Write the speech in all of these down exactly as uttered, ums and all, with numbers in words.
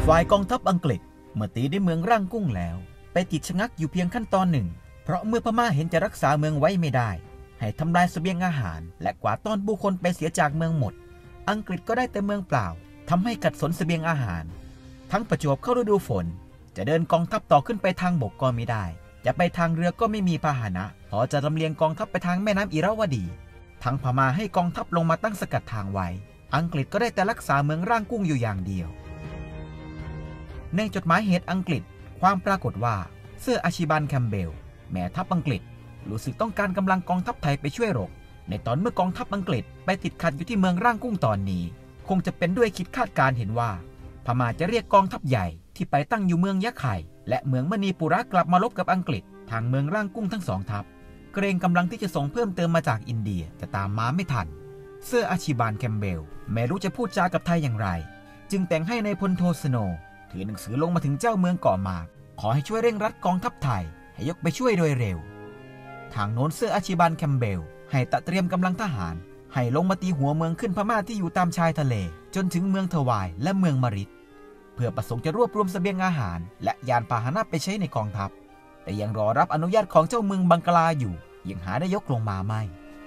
ฝ่ายกองทัพอังกฤษเมื่อตีได้เมืองร่างกุ้งแล้วไปติดชะงักอยู่เพียงขั้นตอนหนึ่งเพราะเมื่อพม่าเห็นจะรักษาเมืองไว้ไม่ได้ให้ทำลายเสบียงอาหารและกวาดต้อนผู้คนไปเสียจากเมืองหมดอังกฤษก็ได้แต่เมืองเปล่าทำให้ขัดสนเสบียงอาหารทั้งประจวบเข้าฤดูฝนจะเดินกองทัพต่อขึ้นไปทางบกก็ไม่ได้จะไปทางเรือก็ไม่มีพาหนะพอจะลำเลียงกองทัพไปทางแม่น้ำอิระวดีทั้งพม่าให้กองทัพลงมาตั้งสกัดทางไว้อังกฤษก็ได้แต่รักษาเมืองร่างกุ้งอยู่อย่างเดียวในจดหมายเหตุอังกฤษความปรากฏว่าเซอร์อาชิบันแคมเบลแม่ทัพอังกฤษรู้สึกต้องการกำลังกองทัพไทยไปช่วยรบในตอนเมื่อกองทัพอังกฤษไปติดขัดอยู่ที่เมืองร่างกุ้งตอนนี้คงจะเป็นด้วยคิดคาดการเห็นว่าพม่าจะเรียกกองทัพใหญ่ที่ไปตั้งอยู่เมืองยะไข่และเมืองมณีปุระกลับมาลบกับอังกฤษทางเมืองร่างกุ้งทั้งสองทัพเกรงกำลังที่จะส่งเพิ่มเติมมาจากอินเดียจะตามมาไม่ทันเซอร์อาชิบันแคมเบลไม่รู้จะพูดจากับไทยอย่างไรจึงแต่งให้ในายพลโทสโนว์ถือหนังสือลงมาถึงเจ้าเมืองเกาะหมากขอให้ช่วยเร่งรัดกองทัพไทยให้ยกไปช่วยโดยเร็วทางโน้นเซอร์อาชิบันแคมเบลให้ตัดเตรียมกำลังทหารให้ลงมาตีหัวเมืองขึ้นพม่าที่อยู่ตามชายทะเลจนถึงเมืองทวายและเมืองมริดเพื่อประสงค์จะรวบรวมเสบียงอาหารและยานพาหนะไปใช้ในกองทัพแต่ยังรอรับอนุญาตของเจ้าเมืองบังกลาอยู่ยังหาได้ยกลงมาไม่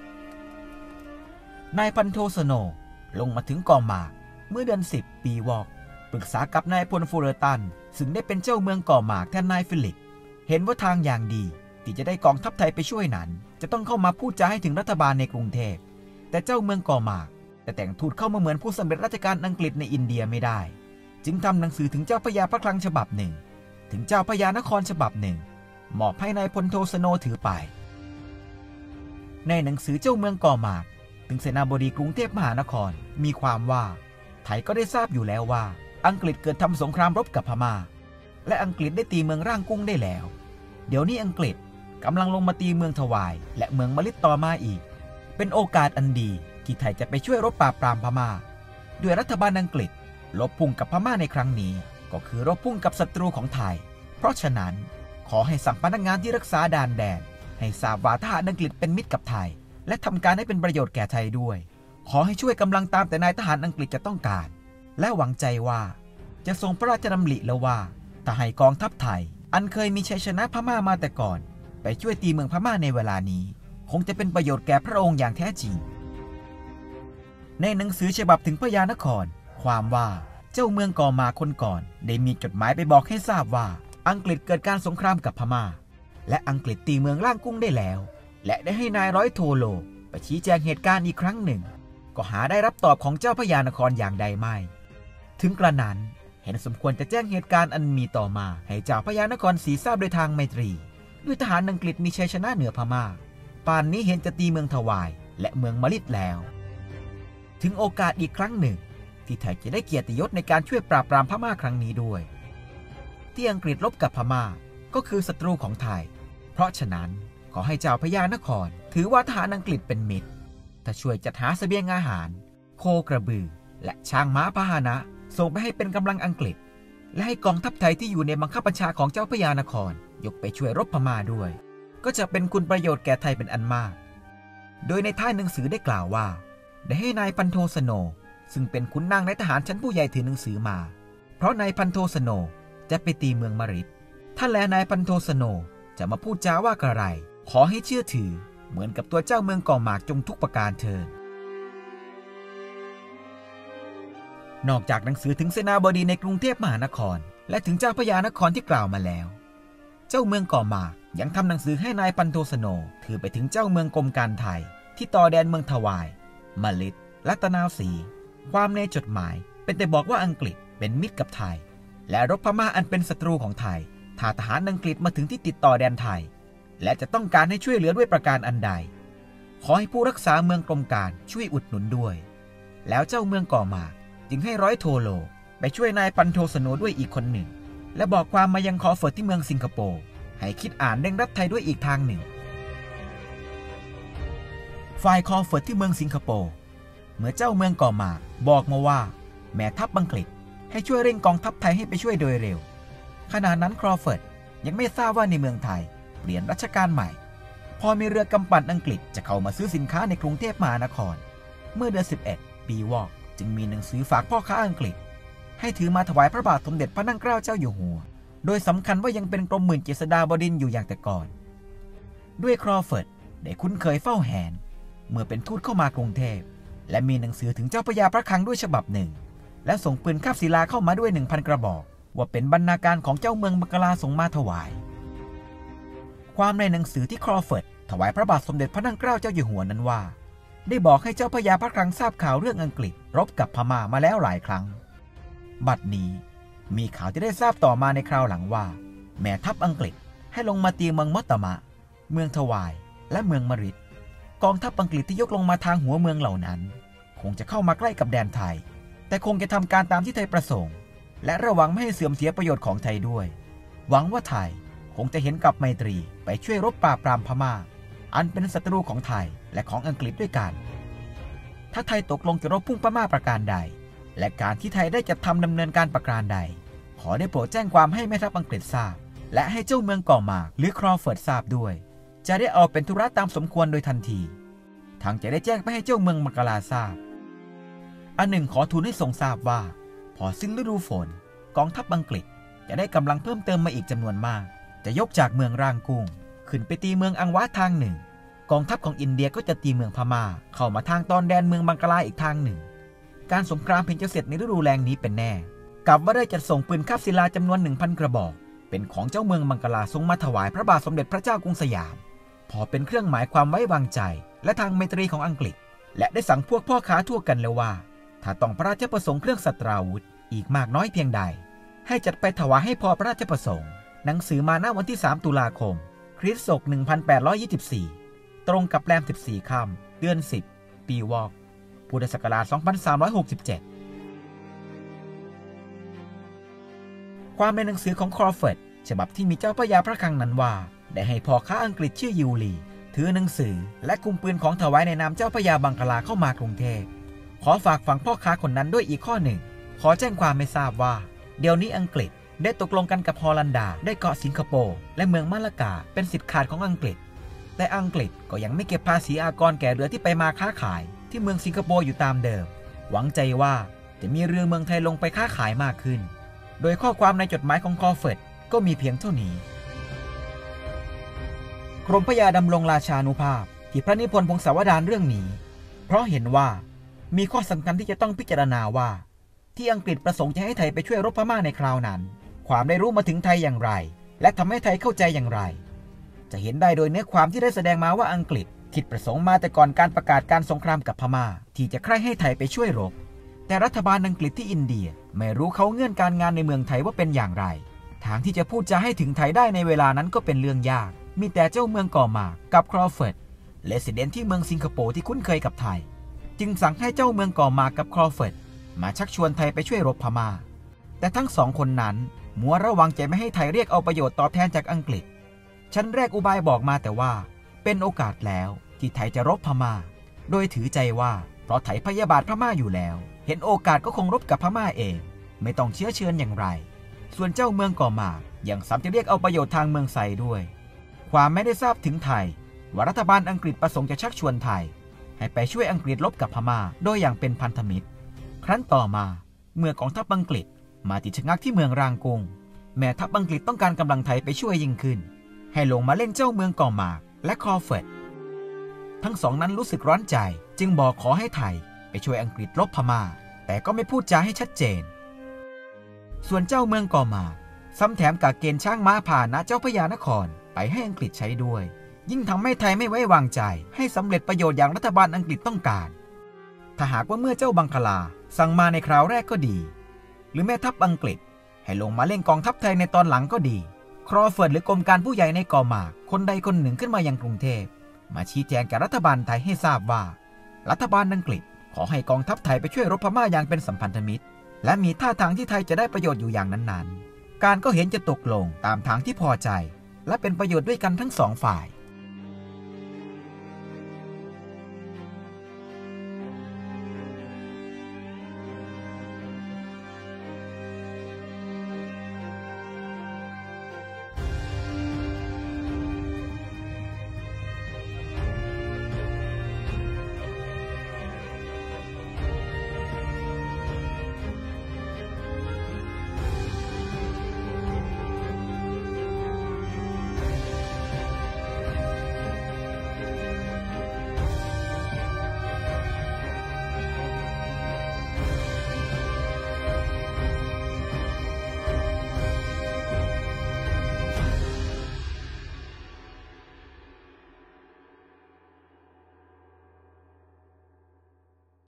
นายพันโทสโนว์ลงมาถึงเกาะหมากเมื่อเดือนสิบปีวอกปรึกษากับนายพลฟูเรตันซึ่งได้เป็นเจ้าเมืองเกาะหมากแทนนายฟิลิปเห็นว่าทางอย่างดีที่จะได้กองทัพไทยไปช่วยนั้นจะต้องเข้ามาพูดจาให้ถึงรัฐบาลในกรุงเทพแต่เจ้าเมืองเกาะหมากแต่แต่งทูตเข้ามาเหมือนผู้สำเร็จราชการอังกฤษในอินเดียไม่ได้จึงทำหนังสือถึงเจ้าพระยาพระคลังฉบับหนึ่งถึงเจ้าพระยานครฉบับหนึ่งมอบให้นายพลโทสโนว์ถือไปในหนังสือเจ้าเมืองเกาะหมากถึงเสนาบดีกรุงเทพมหานครมีความว่าไทยก็ได้ทราบอยู่แล้วว่าอังกฤษเกิดทำสงครามรบกับพม่าและอังกฤษได้ตีเมืองร่างกุ้งได้แล้วเดี๋ยวนี้อังกฤษกำลังลงมาตีเมืองทวายและเมืองมะลิดต่อมาอีกเป็นโอกาสอันดีที่ไทยจะไปช่วยรบปราบปรามพม่าด้วยรัฐบาลอังกฤษรบพุ่งกับพม่าในครั้งนี้ก็คือรบพุ่งกับศัตรูของไทยเพราะฉะนั้นขอให้สั่งพนักงานที่รักษาด่านแดนให้ทราบว่าทหารอังกฤษเป็นมิตรกับไทยและทำการให้เป็นประโยชน์แก่ไทยด้วยขอให้ช่วยกำลังตามแต่นายทหารอังกฤษจะต้องการและหวังใจว่าจะทรงพระราชดำริแล้วว่าถ้าให้กองทัพไทยอันเคยมีชัยชนะพม่ามาแต่ก่อนไปช่วยตีเมืองพม่าในเวลานี้คงจะเป็นประโยชน์แก่พระองค์อย่างแท้จริงในหนังสือฉบับถึงพญานครความว่าเจ้าเมืองเกาะหมากคนก่อนได้มีจดหมายไปบอกให้ทราบว่าอังกฤษเกิดการสงครามกับพม่าและอังกฤษตีเมืองร่างกุ้งได้แล้วและได้ให้นายร้อยโทโลไปชี้แจงเหตุการณ์อีกครั้งหนึ่งก็หาได้รับตอบของเจ้าพญานครอย่างใดไม่ถึงกระนั้นเห็นสมควรจะแจ้งเหตุการณ์อันมีต่อมาให้เจ้าพญานครศรีทราบโดยทางไมตรีด้วยทหารอังกฤษมีชัยชนะเหนือพม่าป่านนี้เห็นจะตีเมืองทวายและเมืองมะลิดแล้วถึงโอกาสอีกครั้งหนึ่งที่ไทยจะได้เกียรติยศในการช่วยปราบปรามพม่าครั้งนี้ด้วยที่อังกฤษรบกับพม่าก็คือศัตรูของไทยเพราะฉะนั้นขอให้เจ้าพญานครถือว่าทหารอังกฤษเป็นมิตรถ้าช่วยจัดหาเสบียงอาหารโคกระบือและช้างม้าพาหนะส่งไปให้เป็นกำลังอังกฤษและให้กองทัพไทยที่อยู่ในบังคับบัญชาของเจ้าพญานครยกไปช่วยรบพม่าด้วยก็จะเป็นคุณประโยชน์แก่ไทยเป็นอันมากโดยในท้ายหนังสือได้กล่าวว่าได้ให้นายพันโทสโนว์ซึ่งเป็นขุนนางในทหารชั้นผู้ใหญ่ถือหนังสือมาเพราะนายพันโทสโนว์จะไปตีเมืองมริดถ้าแลนายพันโทสโนว์จะมาพูดจาว่ากระไรขอให้เชื่อถือเหมือนกับตัวเจ้าเมืองเกาะหมากจงทุกประการเถิดนอกจากหนังสือถึงเสนาบดีในกรุงเทพมหานครและถึงเจ้าพญานครที่กล่าวมาแล้วเจ้าเมืองเกาะหมากยังทำหนังสือให้นายพันโทสโนว์ถือไปถึงเจ้าเมืองกรมการไทยที่ต่อแดนเมืองทวายมะลิดและตะนาวศรีความในจดหมายเป็นแต่บอกว่าอังกฤษเป็นมิตรกับไทยและรบพม่าอันเป็นศัตรูของไทยถ้าทหารอังกฤษมาถึงที่ติดต่อแดนไทยและจะต้องการให้ช่วยเหลือด้วยประการอันใดขอให้ผู้รักษาเมืองกรมการช่วยอุดหนุนด้วยแล้วเจ้าเมืองเกาะหมากจึงให้ร้อยโทโลไปช่วยนายพันโทสโนว์ด้วยอีกคนหนึ่งและบอกความมายังคอเฟิร์ตที่เมืองสิงคโปร์ให้คิดอ่านเร่งรัดไทยด้วยอีกทางหนึ่งฝ่ายคอเฟิร์ตที่เมืองสิงคโปร์เมื่อเจ้าเมืองเกาะหมากบอกมาว่าแม่ทัพอังกฤษให้ช่วยเร่งกองทัพไทยให้ไปช่วยโดยเร็วขณะนั้นครอเฟิร์ตยังไม่ทราบว่าในเมืองไทยเปลี่ยนรัชกาลใหม่พอมีเรือกำปั่นอังกฤษจะเข้ามาซื้อสินค้าในกรุงเทพมหานครเมื่อเดือนสิบเอ็ดปีวอกจึงมีหนังสือฝากพ่อค้าอังกฤษให้ถือมาถวายพระบาทสมเด็จพระนั่งเกล้าเจ้าอยู่หัวโดยสำคัญว่ายังเป็นกรมหมื่นเจษฎาบดินทร์อยู่อย่างแต่ก่อนด้วยครอเฟิร์ดได้คุ้นเคยเฝ้าแหนเมื่อเป็นทูตเข้ามากรุงเทพและมีหนังสือถึงเจ้าพระยาพระคลังด้วยฉบับหนึ่งและส่งปืนคาบศิลาเข้ามาด้วย หนึ่งพัน กระบอกว่าเป็นบรรณาการของเจ้าเมืองบังกลาส่งมาถวายความในหนังสือที่ครอเฟิร์ดถวายพระบาทสมเด็จพระนั่งเกล้าเจ้าอยู่หัวนั้นว่าได้บอกให้เจ้าพระยาพระคลังทราบข่าวเรื่องอังกฤษรบกับพม่ามาแล้วหลายครั้งบัดนี้มีข่าวที่ได้ทราบต่อมาในคราวหลังว่าแม่ทัพอังกฤษให้ลงมาตีเมืองมอตตามะเมืองทวายและเมืองมริดกองทัพอังกฤษที่ยกลงมาทางหัวเมืองเหล่านั้นคงจะเข้ามาใกล้กับแดนไทยแต่คงจะทำการตามที่ไทยประสงค์และระวังไม่ให้เสื่อมเสียประโยชน์ของไทยด้วยหวังว่าไทยคงจะเห็นกับไมตรีไปช่วยรบปราบปรามพม่าอันเป็นศัตรูของไทยและของอังกฤษด้วยกันถ้าไทยตกลงจะรบพุ่งพม่าประการใดและการที่ไทยได้จัดทำดำเนินการประการใดขอได้โปรดแจ้งความให้แม่ทัพอังกฤษทราบและให้เจ้าเมืองก่อหมากหรือครอเฟิร์ดทราบด้วยจะได้เอาเป็นธุระตามสมควรโดยทันทีทั้งจะได้แจ้งไปให้เจ้าเมืองบังกลาทราบอันหนึ่งขอทูลให้ทรงทราบว่าพอสิ้นฤดูฝนกองทัพอังกฤษจะได้กำลังเพิ่มเติมมาอีกจำนวนมากจะยกจากเมืองร่างกุ้งขึ้นไปตีเมืองอังวะทางหนึ่งกองทัพของอินเดียก็จะตีเมืองพม่าเข้ามาทางตอนแดนเมืองบังกลาอีกทางหนึ่งการสงครามเพียงจะเสร็จในฤดูแล้งนี้เป็นแน่กับว่าได้จัดส่งปืนคาบศิลาจำนวน หนึ่งพัน กระบอกเป็นของเจ้าเมืองบังกลาส่งมาถวายพระบาทสมเด็จพระเจ้ากรุงสยามพอเป็นเครื่องหมายความไว้วางใจและทางไมตรีของอังกฤษและได้สั่งพวกพ่อค้าทั่วกันแล้วว่าถ้าต้องพระราชประสงค์เครื่องศัตราวุธอีกมากน้อยเพียงใดให้จัดไปถวายให้พอพระราชประสงค์หนังสือมาณวันที่สามตุลาคมคริสต์ศักราชหนึ่งพันแปดร้อยยี่สิบสี่ตรงกับแรมสิบสี่ค่ำเดือนสิบปีวอกพุทธศักราชสองพันสามร้อยหกสิบเจ็ดความในหนังสือของครอเฟิร์ดฉบับที่มีเจ้าพระยาพระคลังนั้นว่าได้ให้พ่อค้าอังกฤษชื่อยูลีถือหนังสือและกุมปืนของถวายในนามเจ้าพระยาบังกลาเข้ามากรุงเทพขอฝากฝังพ่อค้าคนนั้นด้วยอีกข้อหนึ่งขอแจ้งความไม่ทราบว่าเดี๋ยวนี้อังกฤษได้ตกลงกันกับฮอลันดาได้เกาะสิงคโปร์และเมืองมะละกาเป็นสิทธิ์ขาดของอังกฤษแต่อังกฤษก็ยังไม่เก็บภาษีอากรแก่เรือที่ไปมาค้าขายที่เมืองสิงคโปร์อยู่ตามเดิมหวังใจว่าจะมีเรือเมืองไทยลงไปค้าขายมากขึ้นโดยข้อความในจดหมายของครอเฟิร์ดก็มีเพียงเท่านี้กรมพระยาดำรงราชานุภาพที่พระนิพนธ์พงศาวดารเรื่องนี้เพราะเห็นว่ามีข้อสำคัญที่จะต้องพิจารณาว่าที่อังกฤษประสงค์จะให้ไทยไปช่วยรบพม่าในคราวนั้นความได้รู้มาถึงไทยอย่างไรและทำให้ไทยเข้าใจอย่างไรจะเห็นได้โดยเนื้อความที่ได้แสดงมาว่าอังกฤษคิดประสงค์มาแต่ก่อนการประกาศการสงครามกับพม่าที่จะใคร่ให้ไทยไปช่วยรบแต่รัฐบาลอังกฤษที่อินเดียไม่รู้เขาเงื่อนการงานในเมืองไทยว่าเป็นอย่างไรทางที่จะพูดจะให้ถึงไทยได้ในเวลานั้นก็เป็นเรื่องยากมีแต่เจ้าเมืองก่อหมากกับครอเฟิร์ดเลสเดนที่เมืองสิงคโปร์ที่คุ้นเคยกับไทยจึงสั่งให้เจ้าเมืองก่อหมากกับครอเฟิร์ดมาชักชวนไทยไปช่วยรบพม่าแต่ทั้งสองคนนั้นมัวระวังใจไม่ให้ไทยเรียกเอาประโยชน์ตอบแทนจากอังกฤษชั้นแรกอุบายบอกมาแต่ว่าเป็นโอกาสแล้วที่ไทยจะรบพม่าโดยถือใจว่าเพราะไทยพยาบาทพม่าอยู่แล้วเห็นโอกาสก็คงรบกับพม่าเองไม่ต้องเชื้อเชิญอย่างไรส่วนเจ้าเมืองก่อหมากยังซ้ำจะเรียกเอาประโยชน์ทางเมืองไซด้วยความไม่ได้ทราบถึงไทยว่ารัฐบาลอังกฤษประสงค์จะชักชวนไทยให้ไปช่วยอังกฤษรบกับพม่าโดยอย่างเป็นพันธมิตรครั้นต่อมาเมื่อกองทัพอังกฤษมาติดชะงักที่เมืองรางกงแม่ทัพอังกฤษต้องการกำลังไทยไปช่วยยิ่งขึ้นให้ลงมาเล่นเจ้าเมืองก่อหมากและครอเฟิร์ดทั้งสองนั้นรู้สึกร้อนใจจึงบอกขอให้ไทยไปช่วยอังกฤษรบพม่าแต่ก็ไม่พูดจาให้ชัดเจนส่วนเจ้าเมืองก่อหมากซ้ำแถมกากเกณฑ์ช้างม้าผ่านณเจ้าพระยานครไปให้อังกฤษใช้ด้วยยิ่งทำให้ไทยไม่ไว้วางใจให้สำเร็จประโยชน์อย่างรัฐบาลอังกฤษต้องการถ้าหากว่าเมื่อเจ้าบังคลาสั่งมาในคราวแรกก็ดีหรือแม่ทัพอังกฤษให้ลงมาเล่นกองทัพไทยในตอนหลังก็ดีครอเฟิร์ดหรือกรมการผู้ใหญ่ในก่อหมากคนใดคนหนึ่งขึ้นมายังกรุงเทพมาชี้แจงแก่รัฐบาลไทยให้ทราบว่ารัฐบาลอังกฤษขอให้กองทัพไทยไปช่วยรบพม่าอย่างเป็นสัมพันธมิตรและมีท่าทางที่ไทยจะได้ประโยชน์อยู่อย่างนั้นๆการก็เห็นจะตกลงตามทางที่พอใจและเป็นประโยชน์ด้วยกันทั้งสองฝ่าย